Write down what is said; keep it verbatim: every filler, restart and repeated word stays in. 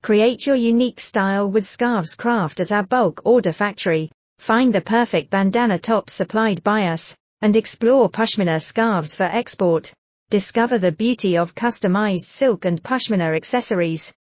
Create your unique style with Scarves Craft at our bulk order factory. Find the perfect bandana top supplied by us, and explore Pashmina scarves for export. Discover the beauty of customized silk and Pashmina accessories.